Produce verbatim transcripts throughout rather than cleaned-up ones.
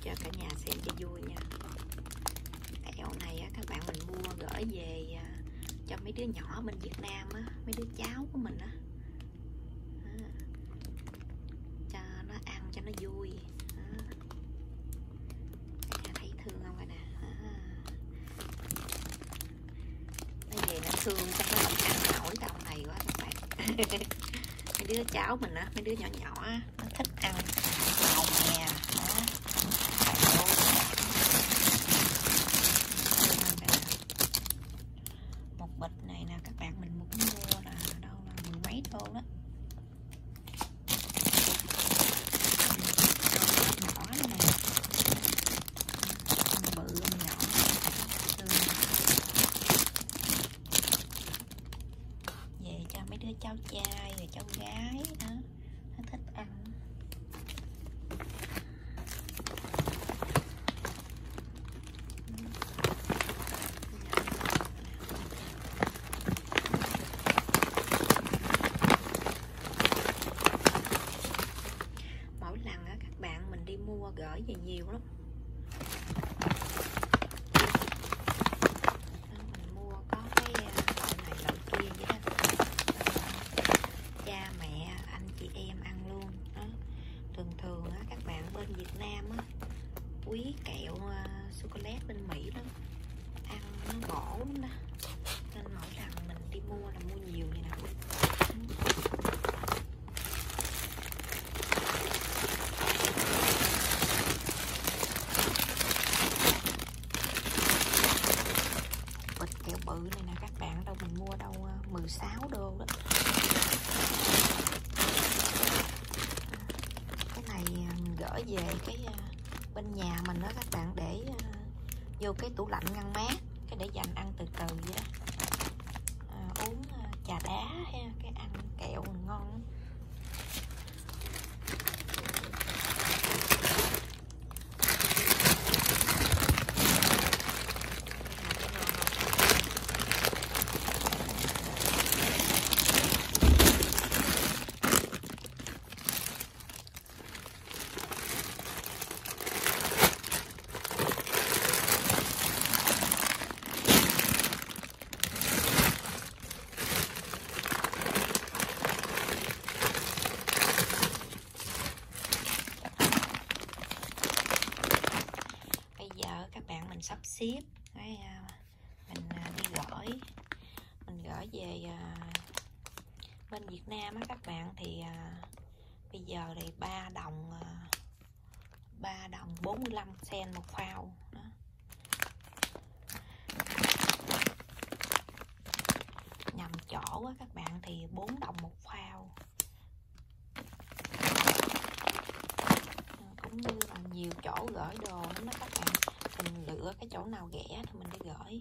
cho cả nhà xem cho vui nha. Kẹo này á, các bạn mình mua gửi về à, cho mấy đứa nhỏ bên Việt Nam á, mấy đứa cháu của mình á, à, cho nó ăn cho nó vui. À, cả nhà thấy thương không các nè. À, nó về nó xương cho nó không ăn nổi đâu này quá các bạn. Mấy đứa cháu mình á, mấy đứa nhỏ nhỏ á, nó thích ăn màu mè. Đó. Một bịch này nè các bạn mình muốn mua là đâu là mười mấy đô đó. Nhỏ này nè, bự nhỏ. Về cho mấy đứa cháu trai rồi cháu gái đó, nó thích ăn. Mỗi lần á các bạn mình đi mua gửi về nhiều lắm. Mình mua có cái loại này loại kia vậy đó. Cha mẹ anh chị em ăn luôn đó. Thường thường á các bạn bên Việt Nam á quý kẹo uh, sô cô lát bên Mỹ đó, ăn nó bổ lắm đó, nên mỗi lần mình đi mua là mua nhiều vậy nè. Bịch kẹo bự này nè các bạn, đâu mình mua đâu uh, mười sáu đô đó. Cái này mình gửi về cái uh, bên nhà mình đó các bạn, để uh, vô cái tủ lạnh ngăn mát, cái để dành ăn từ từ vậy đó. À, uống uh, trà đá ha, cái ăn kẹo ngon lắm. Mình sắp xếp cái mình đi gửi mình gửi về bên Việt Nam á các bạn, thì bây giờ thì ba đồng ba đồng bốn mươi lăm sen một phao đó. Nhầm chỗ á các bạn thì bốn đồng một phao, cũng như là nhiều chỗ gửi đồ lắm đó các bạn. Mình lựa cái chỗ nào rẻ thì mình đi gửi.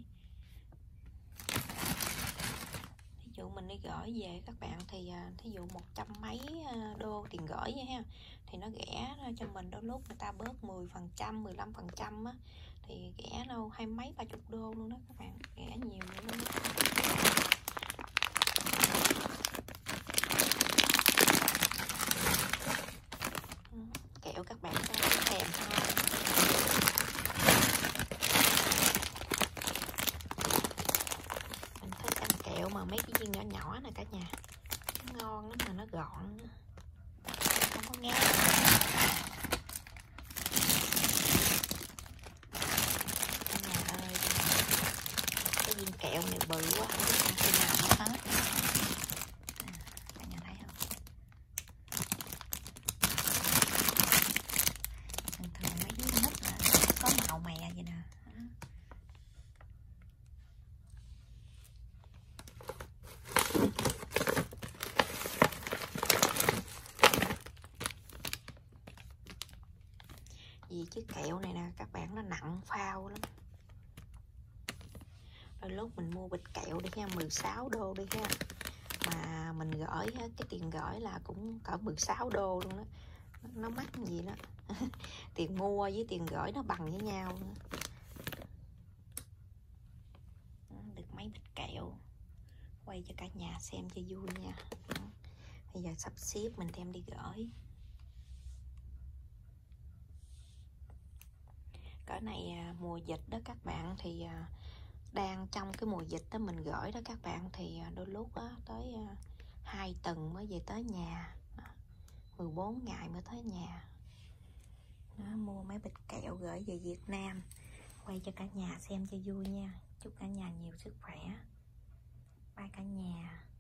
Ví dụ mình đi gửi về các bạn thì thí dụ một trăm mấy đô tiền gửi vậy ha, thì nó rẻ cho mình, đôi lúc người ta bớt mười phần trăm, mười lăm phần trăm á, thì rẻ đâu hai mấy ba chục đô luôn đó các bạn, rẻ nhiều luôn đó. Kẹo các bạn có thèm không? Mình thích ăn kẹo mà mấy cái viên nhỏ nhỏ nè cả nhà, nó ngon lắm mà nó gọn, không có ngán. Cả nhà ơi, cái viên kẹo này bự quá, không biết ăn khi nào nó hết. Cả nhà thấy không? Thường thường mấy đứa nít là có màu mè vậy nè. Vì chứ kẹo này nè các bạn, nó nặng phao lắm. Đôi lúc mình mua bịch kẹo đi nha, mười sáu đô đi ha, mà mình gửi cái tiền gửi là cũng cỡ mười sáu đô luôn đó. Nó mắc gì đó. Tiền mua với tiền gửi nó bằng với nhau. Được mấy bịch kẹo, quay cho cả nhà xem cho vui nha. Bây giờ sắp xếp mình đem đi gửi. Cỡ này à, mùa dịch đó các bạn, thì à, đang trong cái mùa dịch đó mình gửi đó các bạn, thì à, đôi lúc á, tới à, hai tuần mới về tới nhà, à, mười bốn ngày mới tới nhà đó, mua mấy bịch kẹo gửi về Việt Nam, quay cho cả nhà xem cho vui nha. Chúc cả nhà nhiều sức khỏe. Bye cả nhà.